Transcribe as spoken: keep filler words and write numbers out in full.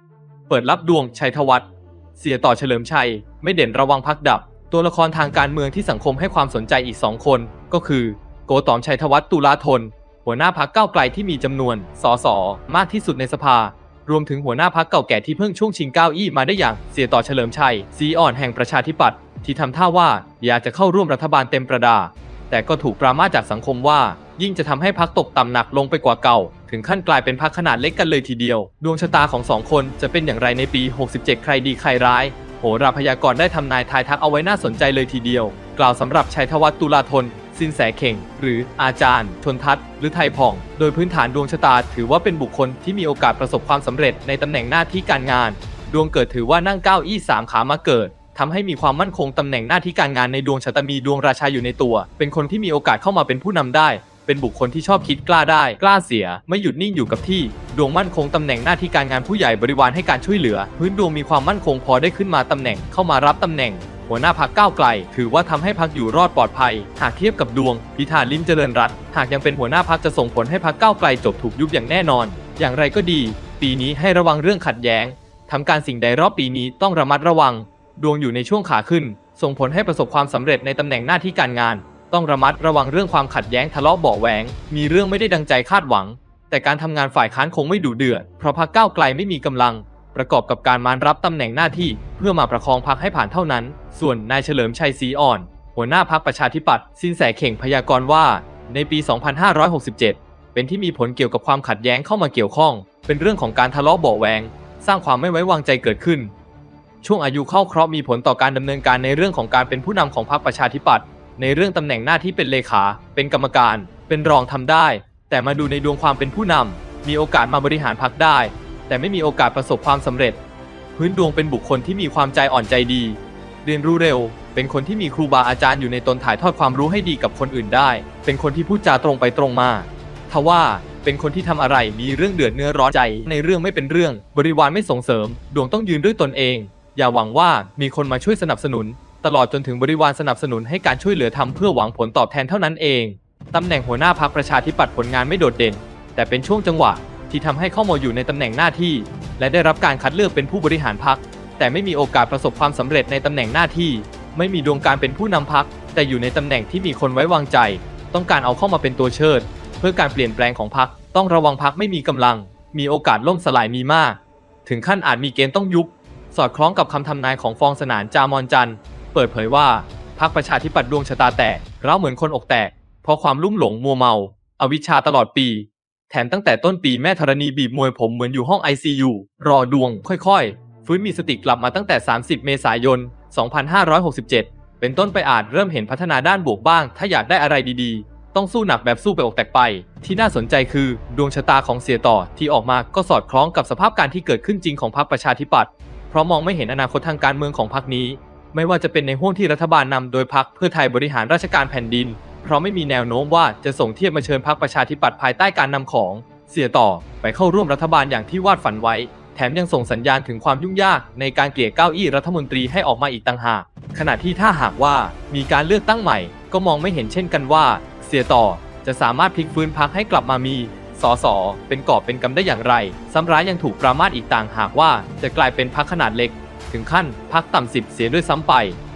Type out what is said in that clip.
เปิดรับดวงชัยธวัฒน์เสียต่อเฉลิมชัยไม่เด่นระวังพักดับตัวละครทางการเมืองที่สังคมให้ความสนใจอีกสองคนก็คือโกต๋อมชัยธวัฒน์ตุลาธนหัวหน้าพรรคก้าวไกลที่มีจำนวนสสมากที่สุดในสภารวมถึงหัวหน้าพรรคเก่าแก่ที่เพิ่งช่วงชิงเก้าอี้มาได้อย่างเสียต่อเฉลิมชัยสีอ่อนแห่งประชาธิปัตย์ที่ทำท่าว่าอยากจะเข้าร่วมรัฐบาลเต็มประดาแต่ก็ถูกปรามาสจากสังคมว่ายิ่งจะทำให้พรรคตกต่ำหนักลงไปกว่าเก่าถึงขั้นกลายเป็นพรรคขนาดเล็กกันเลยทีเดียวดวงชะตาของสองคนจะเป็นอย่างไรในปีหกสิบเจ็ดใครดีใครร้ายโหราพยากรณ์ได้ทำนายทายทักเอาไว้น่าสนใจเลยทีเดียวกล่าวสำหรับชัยธวัฒน์ตุลาธนสินแสเข่งหรืออาจารย์ชนทัศน์หรือไทยผ่องโดยพื้นฐานดวงชะตาถือว่าเป็นบุคคลที่มีโอกาสประสบความสำเร็จในตำแหน่งหน้าที่การงานดวงเกิดถือว่านั่งเก้าอี้สามขามาเกิดทำให้มีความมั่นคงตำแหน่งหน้าที่การงานในดวงชะตามีดวงราชาอยู่ในตัวเป็นคนที่มีโอกาสเข้ามาเป็นผู้นำได้เป็นบุคคลที่ชอบคิดกล้าได้กล้าเสียไม่หยุดนิ่งอยู่กับที่ดวงมั่นคงตำแหน่งหน้าที่การงานผู้ใหญ่บริวารให้การช่วยเหลือพื้นดวงมีความมั่นคงพอได้ขึ้นมาตำแหน่งเข้ามารับตำแหน่งหัวหน้าพรรคก้าวไกลถือว่าทำให้พรรคอยู่รอดปลอดภัยหากเทียบกับดวงพิธาลิ้มเจริญรัตน์หากยังเป็นหัวหน้าพรรคจะส่งผลให้พรรคก้าวไกลจบถูกยุบอย่างแน่นอนอย่างไรก็ดีปีนี้ให้ระวังเรื่องขัดแย้งทำการสิ่งใดรอบปีนี้ต้องระมัดระวังดวงอยู่ในช่วงขาขึ้นส่งผลให้ประสบความสำเร็จในตำแหน่งหน้าที่การงานต้องระมัดระวังเรื่องความขัดแย้งทะเลาะเบาะแหวงมีเรื่องไม่ได้ดังใจคาดหวังแต่การทำงานฝ่ายค้านคงไม่ดุเดือดเพราะพรรคก้าวไกลไม่มีกำลังประกอบกับการมารับตำแหน่งหน้าที่เพื่อมาประคองพรรคให้ผ่านเท่านั้นส่วนนายเฉลิมชัยศรีอ่อนหัวหน้าพรรคประชาธิปัตย์สินแสเข่งพยากรณ์ว่าในปีสองพันห้าร้อยหกสิบเจ็ดเป็นที่มีผลเกี่ยวกับความขัดแย้งเข้ามาเกี่ยวข้องเป็นเรื่องของการทะเลาะเบาะแวงสร้างความไม่ไว้วางใจเกิดขึ้นช่วงอายุเข้าเคราะห์มีผลต่อการดำเนินการในเรื่องของการเป็นผู้นำของพรรคประชาธิปัตย์ในเรื่องตำแหน่งหน้าที่เป็นเลขาเป็นกรรมการเป็นรองทำได้แต่มาดูในดวงความเป็นผู้นำมีโอกาสมาบริหารพรรคได้แต่ไม่มีโอกาสประสบความสำเร็จพื้นดวงเป็นบุคคลที่มีความใจอ่อนใจดีเรียนรู้เร็วเป็นคนที่มีครูบาอาจารย์อยู่ในตนถ่ายทอดความรู้ให้ดีกับคนอื่นได้เป็นคนที่พูดจาตรงไปตรงมาทว่าเป็นคนที่ทำอะไรมีเรื่องเดือดเนื้อร้อนใจในเรื่องไม่เป็นเรื่องบริวารไม่ส่งเสริมดวงต้องยืนด้วยตนเองอย่าหวังว่ามีคนมาช่วยสนับสนุนตลอดจนถึงบริวารสนับสนุนให้การช่วยเหลือทำเพื่อหวังผลตอบแทนเท่านั้นเองตำแหน่งหัวหน้าพรรคประชาธิปัตย์ผลงานไม่โดดเด่นแต่เป็นช่วงจังหวะที่ทำให้เข้ามาอยู่ในตำแหน่งหน้าที่และได้รับการคัดเลือกเป็นผู้บริหารพรรคแต่ไม่มีโอกาสประสบความสำเร็จในตำแหน่งหน้าที่ไม่มีดวงการเป็นผู้นำพรรคแต่อยู่ในตำแหน่งที่มีคนไว้วางใจต้องการเอาเข้ามาเป็นตัวเชิดเพื่อการเปลี่ยนแปลงของพรรคต้องระวังพรรคไม่มีกำลังมีโอกาสล่มสลายมีมากถึงขั้นอาจมีเกณฑ์ต้องยุบสอดคล้องกับคำทำนายของฟองสนานจามอนจันทร์เปิดเผยว่าพรรคประชาธิปัตย์ดวงชะตาแตกร้าวเหมือนคนอกแตกเพราะความลุ่มหลงมัวเมาอวิชชาตลอดปีแถมตั้งแต่ต้นปีแม่ธรณีบีบมวยผมเหมือนอยู่ห้อง ไอ ซี ยู รอดวงค่อยๆฟื้นมีสติกลับมาตั้งแต่สามสิบเมษายนสองพันห้าร้อยหกสิบเจ็ดเป็นต้นไปอาจเริ่มเห็นพัฒนาด้านบวกบ้างถ้าอยากได้อะไรดีๆต้องสู้หนักแบบสู้ไปอกแตกไปที่น่าสนใจคือดวงชะตาของเสียต่อที่ออกมาก็สอดคล้องกับสภาพการที่เกิดขึ้นจริงของพรรคประชาธิปัตย์เพราะมองไม่เห็นอนาคตทางการเมืองของพรรคนี้ไม่ว่าจะเป็นในห้วงที่รัฐบาลนำโดยพรรคเพื่อไทยบริหารราชการแผ่นดินเพราะไม่มีแนวโน้มว่าจะส่งเทียบมาเชิญพรรคประชาธิปัตย์ภายใต้การนำของเสียต่อไปเข้าร่วมรัฐบาลอย่างที่วาดฝันไว้แถมยังส่งสัญญาณถึงความยุ่งยากในการเกลี่ยเก้าอี้รัฐมนตรีให้ออกมาอีกต่างหากขณะที่ถ้าหากว่ามีการเลือกตั้งใหม่ก็มองไม่เห็นเช่นกันว่าเสียต่อจะสามารถพลิกฟื้นพรรคให้กลับมามีสสเป็นกอบเป็นกำได้อย่างไรซ้ำร้ายยังถูกปรามาสอีกต่างหากว่าจะกลายเป็นพรรคขนาดเล็กถึงขั้นพรรคต่ำสิบเสียด้วยซ้ำไป